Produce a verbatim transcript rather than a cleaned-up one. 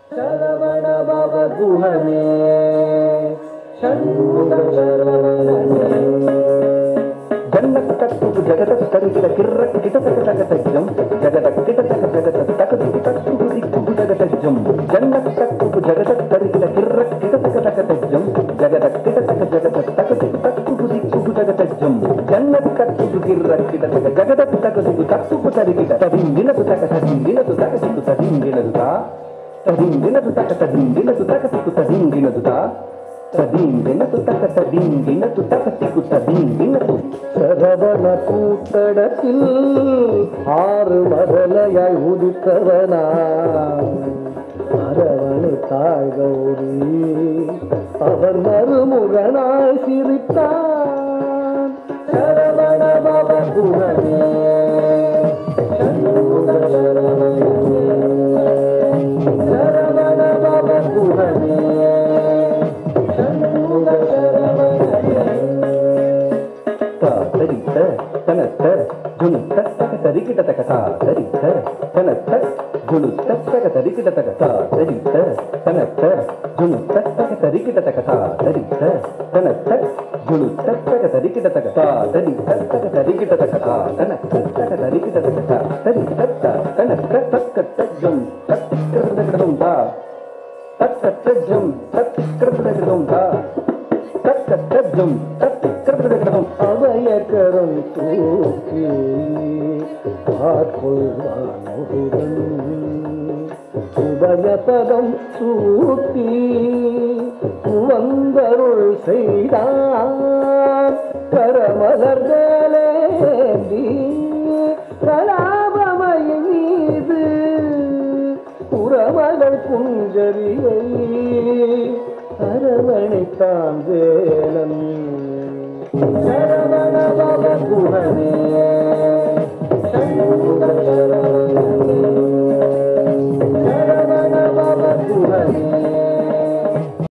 சரவண பவ குஹனே ஷண்முக சரவணனே ஜன்னக்கத்து ஜகத கரிகிட கிர்ர கிட்டதக தகதஜம் ஜகத கிட்டதக ஜகத தகது தக்கு திக்கு ஜகதஜம் ஜன்னக்கத்து ஜகத கரிகிட கிர்ர கிட்டதக தகதஜம் ஜகத கிட்டதக ஜகத தகது தக்கு திக்கு ஜகதஜம் ஜன்னக்கத்து கிர்ர கிட்டதக ஜகத தகது தக்கு தரிகிட ததிந்தினது தக ததிந்தினது தக திக்கு ததிந்தினது தா ததிந்தினது தக ததிந்தினது தக திக்கு ததிந்தினது தா ததிந்தினது தக ததிந்தினது தக திக்கு ததிந்தினது சரவண கூத்தடத்தில் ஆறு மதலையாய் உதித்தவனா அரவணை தாய் கௌரி அவர் மறுமுகனாய் சிரித்தான் சரவண பவ குஹனே ஷண்முக சரவணனே சரவண பவ குஹனே ஷண்முக சரவணனே தரித்த தனத்த ஜுனுத்த தக தரிக்கிட்ட தக தா தரித்த தனத்த ஜுனுத்த தக தரிக்கிட்ட தக தா தரித்த தனத்த ஜுனுத்த தக தரிக்கிட்ட தக தா தரித்த தனத்த ஜுனுத்த தக தரிக்கிட்ட தக தா தரித்த தக தரிக்கிட்ட தக தா தனத்த தக தரிக்கிட்ட தக தா தரித்த தனத்த தக்க தஜம் தத்திக்கிரதம் தா தக்க தஜம் தத்திக்கிரதம் தா தக்க தஜம் தத்திக்கிரதம் அவயக்கரம் தூக்கி பார்க்கொள்வானுடன் உபயபதம் சூட்டி வந்தருள் செய்தார் கரமலர்களேந்தி கலாபமய மீது புறமகள் குஞ்சரியை அரவணைத்தான் வேலன் சரவண பவ குஹனே